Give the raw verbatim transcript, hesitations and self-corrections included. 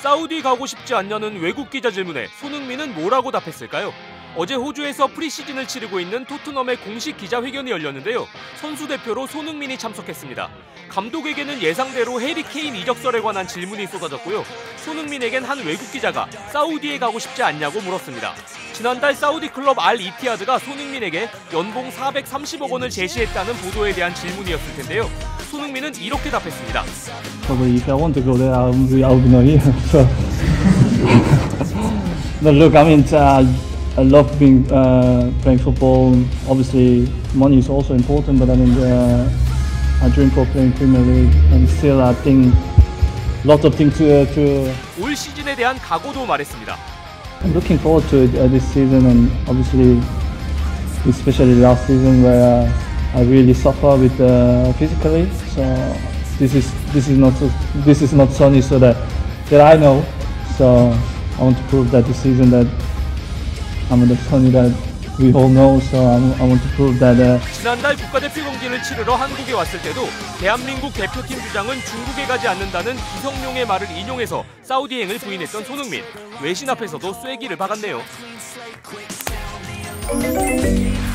사우디 가고 싶지 않냐는 외국 기자 질문에 손흥민은 뭐라고 답했을까요? 어제 호주에서 프리시즌을 치르고 있는 토트넘의 공식 기자회견이 열렸는데요. 선수 대표로 손흥민이 참석했습니다. 감독에게는 예상대로 해리 케인 이적설에 관한 질문이 쏟아졌고요. 손흥민에겐 한 외국 기자가 사우디에 가고 싶지 않냐고 물었습니다. 지난달 사우디 클럽 알 이티하드가 손흥민에게 연봉 사백삼십억 원을 제시했다는 보도에 대한 질문이었을 텐데요. 손흥민은 이렇게 답했습니다. Probably if I want to go there, I would be, I would be not here. So, but look, I mean, uh, I love being uh, playing football. Obviously, money is also important, but I mean, uh, I dream for playing Premier League, and still, I think lots of things to. Uh, to 올 시즌에 대한 각오도 말했습니다. I'm looking forward to it, uh, this season, and obviously, especially last season where uh, I really suffer with uh, physically. So this is this is not so, this is not sunny, so that that I know. So I want to prove that this season that I'm the sunny that we all know. So I'm, I want to prove that. Uh, 지난달 국가대표 경기를 치르러 한국에 왔을 때도 대한민국 대표팀 주장은 중국에 가지 않는다는 기성용의 말을 인용해서 사우디행을 부인했던 손흥민. 외신 앞에서도 쐐기를 박았네요.